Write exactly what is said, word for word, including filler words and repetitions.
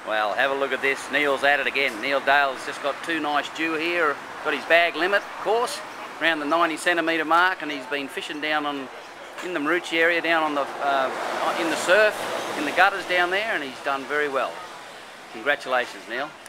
Well, have a look at this. Neil's at it again. Neil Dale's just got two nice dew here. Got his bag limit, of course, around the ninety centimetre mark, and he's been fishing down on in the Maroochy area, down on the uh, in the surf, in the gutters down there, and he's done very well. Congratulations, Neil.